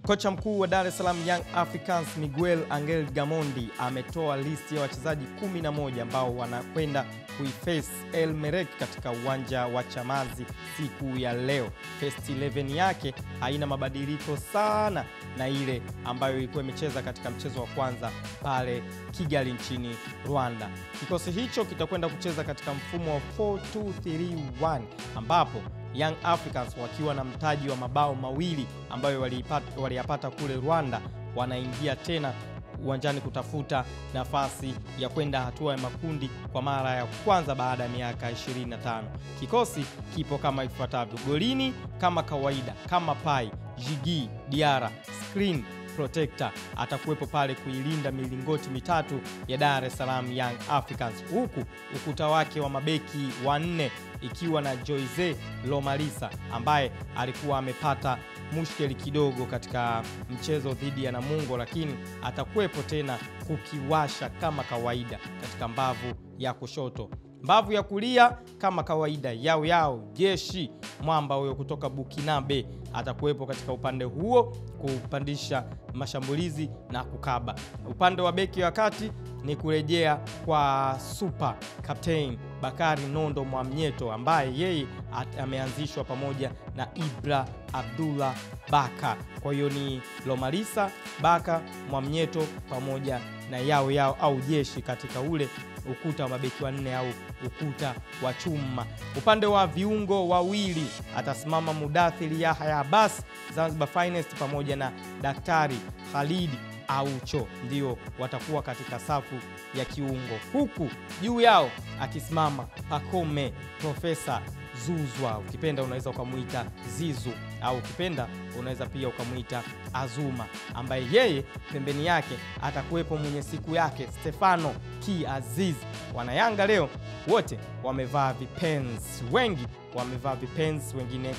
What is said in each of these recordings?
Kocha mkuu wa Dar es Salaam Young Africans Miguel Angel Gamondi ametoa listi ya wachezaji 11 ambao wanakwenda kuiface 𝐿𝐀𝐻 katika uwanja wa Chamazi siku ya leo. First 11 yake haina mabadiliko sana na ile ambayo ilikuwa imecheza katika mchezo wa kwanza pale Kigali nchini Rwanda. Kikosi hicho kitakwenda kucheza katika mfumo wa 4-2-3-1 ambapo Young Africans wakiwa na mtaji wa mabao mawili ambayo waliyapata kule Rwanda, wanaingia tena uwanjani kutafuta nafasi ya kwenda hatua ya makundi kwa mara ya kwanza baada ya miaka 25. Kikosi kipo kama ifuatavyo: golini kama kawaida, kama pai, Djigui Diarra, screen protector atakuwepo pale kuilinda milingoti mitatu ya Dar es Salaam Young Africans, huku ukuta wake wa mabeki wanne ikiwa na Jose Lomalisa ambaye alikuwa amepata mushkeli kidogo katika mchezo dhidi ya Namungo, lakini atakuwepo tena kukiwasha kama kawaida katika mbavu ya kushoto. Mbavu ya kulia kama kawaida, 𝐆𝐻𝐾𝐈 mwamba huyo kutoka Bukinabe atakuwepo katika upande huo kupandisha mashambulizi na kukaba. Upande wa beki wa kati ni kurejea kwa super captain Bakari Nondo Mwamnyeto ambaye yeye ameanzishwa pamoja na Ibra Abdullah Baka. Kwa hiyo ni Lomalisa, Baka, Mwamnyeto pamoja na 𝐆𝐻𝐾𝐈 au jeshi katika ule ukuta wa mabeki wanne au ukuta wa chuma. Upande wa viungo wawili atasimama Mudathir Yahya Abbas, Zanzibar Finest, pamoja na Daktari Khalid Aucho, ndio watakuwa katika safu ya kiungo, huku juu yao akisimama Pacome Profesa Zuzwa, ukipenda unaweza ukamuita Zizu au ukipenda unaweza pia ukamuita Azuma, ambaye yeye pembeni yake atakuwepo mwenye siku yake Stefano Ki Aziz. Wanayanga leo wote wamevaa vipenzi, wengi wamevaa vipenzi, wengine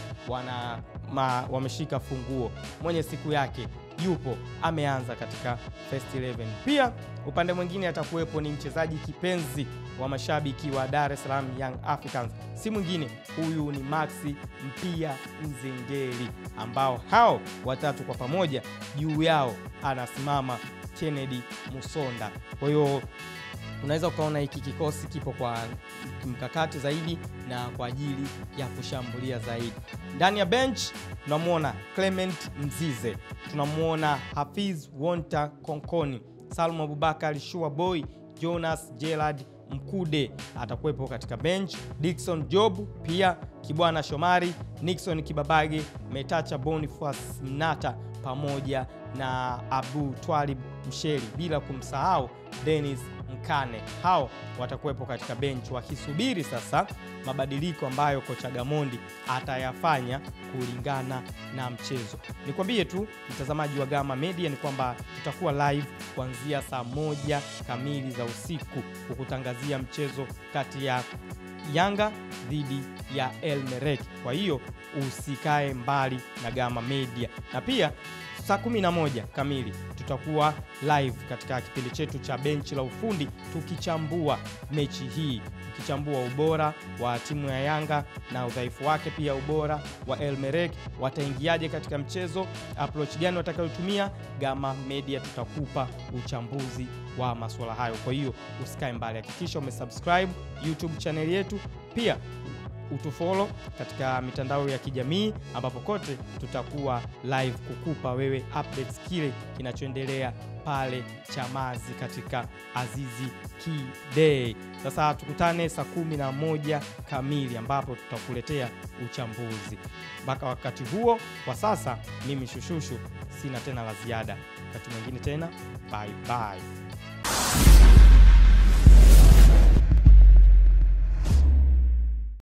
wameshika funguo. Mwenye siku yake yupo ameanza katika first 11. Pia upande mwingine atakuwepo ni mchezaji kipenzi wa mashabiki wa Dar es Salaam Young Africans, si mwingine huyu ni Maxi Mpia Nzengeli, ambao hao watatu kwa pamoja juu yao anasimama Kennedy Musonda. Kwa hiyo unaweza ukaona hiki kikosi kipo kwa mkakati zaidi na kwa ajili ya kushambulia zaidi. Ndani ya bench tunamuona Clement Mzize, tunamuona Hafiz Wonta Konkoni, Salum Abubakar Shuaboy, Jonas Gerald Mkude atakuwepo katika bench, Dickson Job, pia Kibwana Shomari, Nixon Kibabage, Metacha Boniface Mnata pamoja na Abu Twalib Msheli, bila kumsahau Dennis Mkane. Hao watakuwepo katika bench wakisubiri sasa mabadiliko ambayo kocha Gamondi atayafanya kulingana na mchezo. Nikwambie tu mtazamaji wa Gama Media ni kwamba tutakuwa live kuanzia saa 1 kamili za usiku kukutangazia mchezo kati ya Yanga dhidi ya 𝐿𝐀𝐻. Kwa hiyo usikae mbali na Gama Media, na pia saa 11 kamili tutakuwa live katika kipindi chetu cha benchi la ufundi tukichambua mechi hii, tukichambua ubora wa timu ya Yanga na udhaifu wake, pia ubora wa 𝐿𝐀𝐻 wataingiaje katika mchezo, approach gani watakayotumia. Gama Media tutakupa uchambuzi wa masuala hayo. Kwa hiyo usikae mbali, hakikisha umesubscribe YouTube channel yetu, pia utufollow katika mitandao ya kijamii ambapo kote tutakuwa live kukupa wewe updates kile kinachoendelea pale Chamazi katika Azizi Ki Day. Sasa tukutane saa 11 kamili ambapo tutakuletea uchambuzi. Mpaka wakati huo, kwa sasa mimi Shushushu sina tena la ziada. Wakati mwingine tena, bye bye.